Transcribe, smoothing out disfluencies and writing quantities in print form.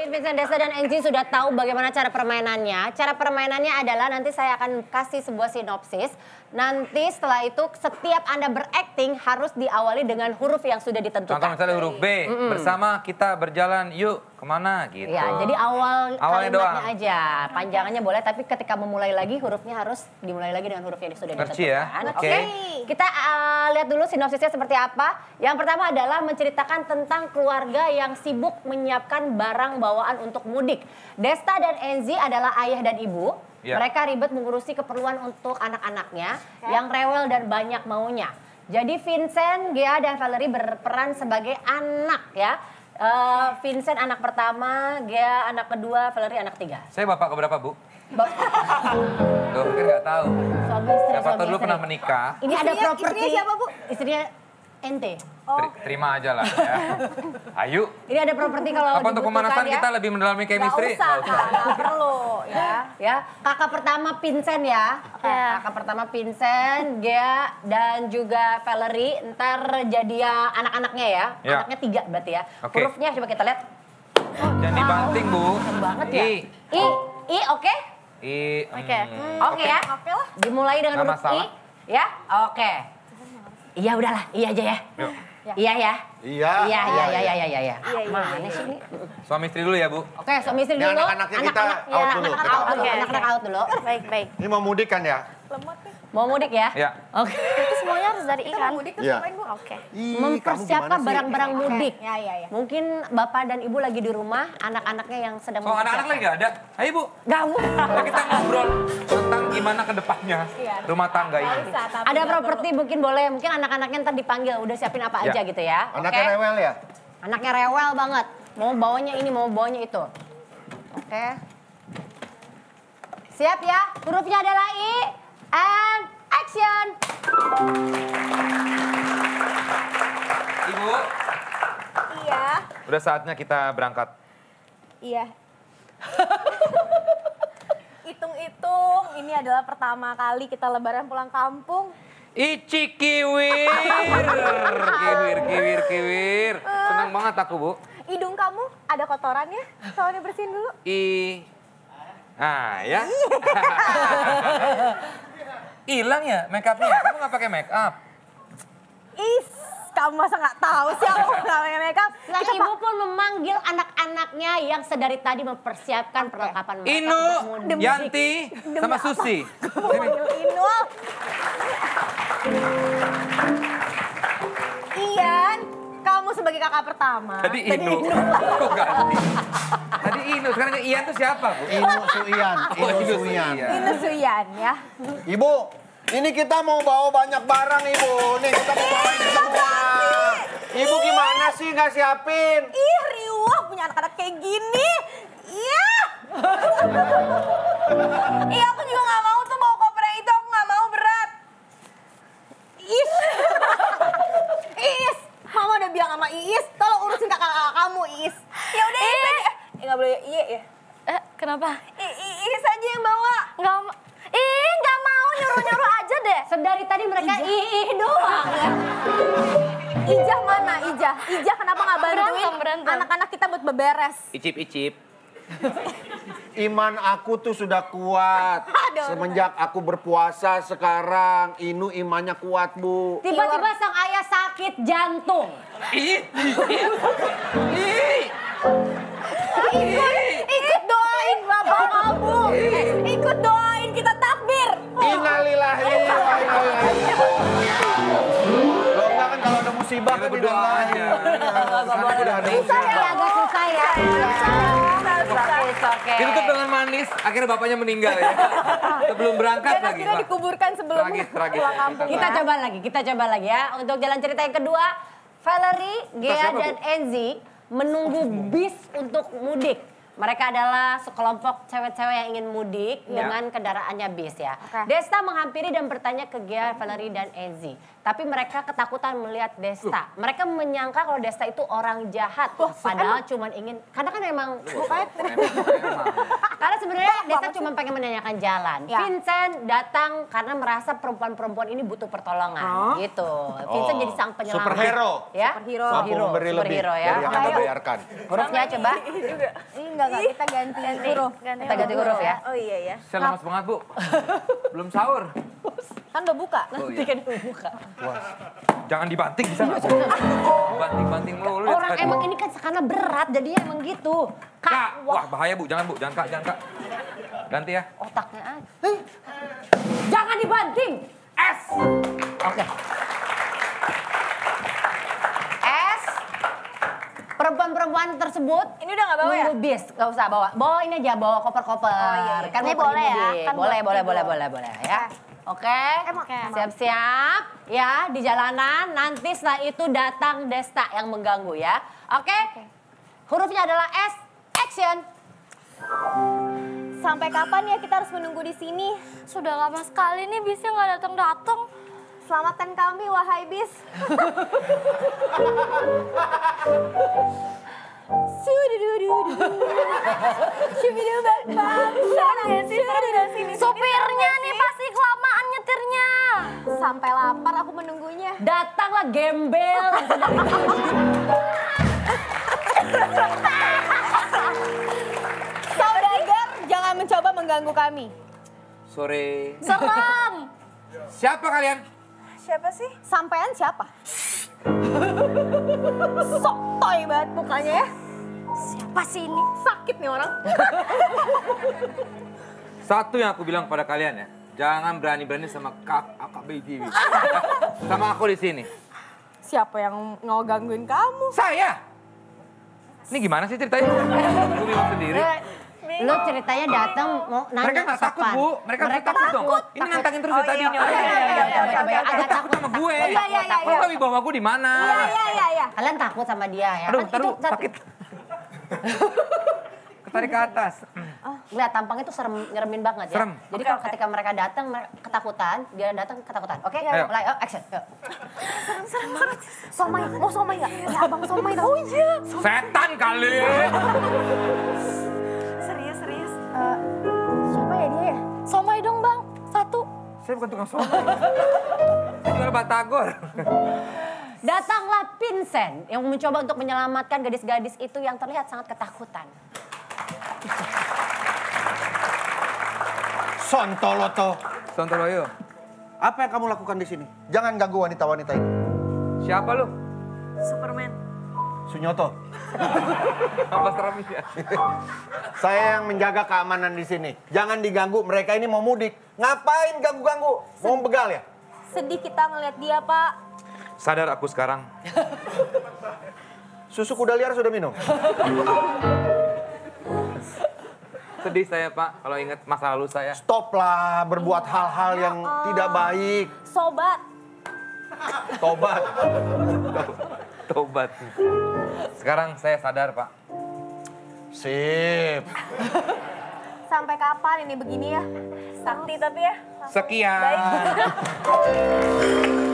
Yakin Vincent, Desta, dan Enzi sudah tahu bagaimana cara permainannya. Cara permainannya adalah nanti saya akan kasih sebuah sinopsis. Nanti setelah itu setiap Anda berakting harus diawali dengan huruf yang sudah ditentukan. Contoh misalnya huruf B, bersama kita berjalan yuk kemana gitu. Ya, jadi awalnya kalimatnya doang aja. Panjangannya boleh, tapi ketika memulai lagi hurufnya harus dimulai lagi dengan huruf yang sudah Perci ditentukan. ya, Oke. Kita lihat dulu sinopsisnya seperti apa. Yang pertama adalah menceritakan tentang keluarga yang sibuk menyiapkan barang bawaan untuk mudik. Desta dan Enzi adalah ayah dan ibu. Ya. Mereka ribet mengurusi keperluan untuk anak-anaknya yang rewel dan banyak maunya. Jadi Vincent, Gea, dan Valerie berperan sebagai anak ya. Vincent anak pertama, Gea anak kedua, Valerie anak ketiga. Saya bapak keberapa, Bu? Loh, mungkin nggak tahu. Suami istri, Siapa tahu dulu pernah menikah. Ini ada properti. Istrinya siapa, Bu? Istrinya ente. Terima aja lah ya. Ayo. Ini ada properti kalau Apa untuk dibutuhkan pemanasan ya. kita lebih mendalami chemistry? Nggak usah, nggak perlu ya. Ya, kakak pertama Vincent ya. Kakak pertama Vincent, Gea, dan juga Valerie. Ntar jadi ya anak-anaknya ya. Ya. Anaknya 3 berarti ya. Oke. Hurufnya coba kita lihat. Jangan dibanting, Bu. Keren banget ya. I, oke? Oke. Oke ya. Oke lah. Dimulai dengan Nggak huruf masalah. I. Ya, oke. Iya udahlah, iya aja ya. Yuk. Iya ya. Iya. Iya. Mana sih ini? Suami istri dulu ya, Bu. Oke, suami istri Ini dulu. anak-anaknya kita Anak-anak, ya, out dulu, anak-anak kita out out. dulu. Oke, Anak-anak oke. out dulu. Baik. Ini mau mudik kan ya? Lemot nih. Mau mudik ya? Ya. Oke. Itu semuanya harus dari kan? ikan. Iya. Ngapain, Bu? Oke. Ih, Mempersiapkan kamu gimana sih? barang-barang mudik. Ya. Mungkin bapak dan ibu lagi di rumah, anak-anaknya yang sedang Oh, anak-anak lagi nggak ada? Ayo, Bu. Gak Nah, kita ngobrol tentang gimana ke depannya rumah tangga ini. Ada properti mungkin boleh, mungkin anak-anaknya ntar dipanggil, udah siapin apa Ya. aja gitu ya. Anaknya Oke? rewel ya? Anaknya rewel banget. Mau bawanya ini, mau bawanya itu. Oke. Siap ya? Hurufnya adalah I. And action. Ibu, Iya. udah saatnya kita berangkat. Iya. Hitung-hitung, ini adalah pertama kali kita lebaran pulang kampung. Ici kiwir. Kiwir. Senang banget aku, Bu. Hidung kamu ada kotorannya? Tolong dibersihin dulu. Nah, ya. Hilang ya make upnya? Kamu nggak pakai make up? Is, kamu masa nggak tahu sih aku nggak pakai makeup? Nah, ibu pun memanggil anak-anaknya yang sedari tadi mempersiapkan perlengkapan mereka Inu, untuk mudik. Yanti, sama Susi. Panggil Inul. Ian, kamu sebagai kakak pertama. Tadi Inu. Kok ganti? Tadi Inu, sekarang Ian tuh siapa, Bu? Inu Suian. Oh, Inu Inu Suian. Suian. Inu Suyan ya. Ibu, ini kita mau bawa banyak barang, Ibu. Nih, kita mau bawa ini semua. Ibu gimana sih nggak siapin? Ih, riuh punya anak-anak kayak gini. Iya. Iya, aku juga nggak mau tuh bawa koper yang itu. Aku nggak mau, berat. Iis, Mama udah bilang sama Iis, tolong urusin kakak-kakak kamu, Iis. Ya udah, Iis aja. Nggak boleh iya ya. Kenapa? Iis aja yang bawa. Nggak mau nyuruh-nyuruh aja deh. Sedari tadi mereka ih doang ya. Ijah mana, Ijah? Ijah kenapa nggak bantuin Berantem. anak-anak kita buat beberes? Icip. Iman aku tuh sudah kuat. Aduh. Semenjak aku berpuasa sekarang, Inu imannya kuat, Bu. Tiba-tiba sang ayah sakit jantung. Ikut doain bapak kamu. Ikut doain kita takbir. Innalillahi wa inna ilaihi raji'un. Lo enggak kan kalau ada musibah kan berdoa aja. Udah ada Susah musibah. ya, agak susah ya. Oke. Ditutup dengan manis, akhirnya bapaknya meninggal ya. Sebelum berangkat Dan lagi. akhirnya Wah. dikuburkan sebelum Tragis. pulang kampung. Kita coba lagi ya. Untuk jalan cerita yang kedua, Valerie, Gea, siapa, Bu? dan Enzi menunggu bis untuk mudik. Mereka adalah sekelompok cewek-cewek yang ingin mudik dengan kendaraannya bis ya. Desta menghampiri dan bertanya ke Gea, Valerie, dan Enzi. Tapi mereka ketakutan melihat Desta. Mereka menyangka kalau Desta itu orang jahat. Padahal cuma ingin, karena kan emang Karena sebenarnya Desta cuma pengen menanyakan jalan. Ya. Vincent datang karena merasa perempuan-perempuan ini butuh pertolongan. Gitu. Vincent jadi sang penyelamat. Superhero. Ya? Superhero. Mampu memberi lebih Superhero ya. dari yang Anda bayarkan. Hurufnya coba. Enggak, kita ganti huruf. Kita ganti huruf ya. Oh iya ya. Saya lemas banget, Bu. Belum sahur. Kan udah buka. Nanti kan buka. Jangan dibanting bisa nggak, Bu? Banting-banting melulu. Orang emang ini kan karena berat jadinya emang gitu. Kak, wah bahaya Bu, jangan Bu, jangan Kak, jangan Kak. Ganti ya. Otaknya aja. Jangan dibanting. S. Oke. S. Perempuan-perempuan tersebut Ini udah nggak bawa ya? nunggu bis, nggak usah bawa. Bawa ini aja, bawa koper-koper. Oh, iya. Kan Ini mau pergi boleh ya? mudik. Kan Boleh, buat boleh ya. Oke. Siap-siap ya di jalanan. Nanti setelah itu datang Desta yang mengganggu ya. Oke. Hurufnya adalah S. Action. Sampai kapan ya kita harus menunggu di sini? Sudah lama sekali nih bisnya nggak datang-datang. Selamatkan kami, wahai bis. Sopirnya nih pasti kelamaan nyetirnya. Sampai lapar aku menunggunya. Datanglah gembel. Saudagar, jangan mencoba mengganggu kami. Sore. Serem. Siapa kalian? Siapa sih? Sampean siapa? Sok toy banget mukanya ya. Siapa sih ini? Sakit nih orang. Satu yang aku bilang pada kalian ya, jangan berani-berani sama AKB TV. Sama aku di sini. Siapa yang mau gangguin kamu? Saya. Ini gimana sih ceritanya? Aku bingung sendiri. Lu ceritanya datang mau nanya Mereka nggak takut, sopan. Bu. Mereka takut dong. Ini nantangin terus dari tadi. Agak takut. Sama gue. Iya. Lu tahu wibawa aku di mana? Iya. Kalian takut sama dia ya? Aduh, Kan taruh itu satu- sakit. Ketarik ke atas. Lihat tampangnya tuh nyeremin banget ya. Serem. Jadi kalau ketika mereka datang ketakutan, dia datang ketakutan. Oke, Ayo. mulai. Oh, action. Yuk. Somai, mau somai nggak? Ya abang somai dong. Oh iya. Setan kali. Serius. Siapa ya dia ya? Somai dong bang, satu. Saya bukan tukang somai. Saya jual batagor. Datanglah Vincent yang mencoba untuk menyelamatkan gadis-gadis itu yang terlihat sangat ketakutan. Sontoloto. Sontoloyo. Apa yang kamu lakukan di sini? Jangan ganggu wanita-wanita ini. Siapa lu? Superman. Sunyoto. Apa serem ya? Saya yang menjaga keamanan di sini. Jangan diganggu, mereka ini mau mudik. Ngapain ganggu-ganggu? Mau begal ya? Sedih kita ngeliat dia, Pak. Sadar aku sekarang. Susu kuda liar sudah minum? Sedih saya Pak, kalau ingat masa lalu saya. Stoplah berbuat hal-hal yang tidak baik. Sobat. Tobat. Tobat. Sekarang saya sadar Pak. Sip. Sampai kapan ini begini ya? Sakti tapi ya. Sekian.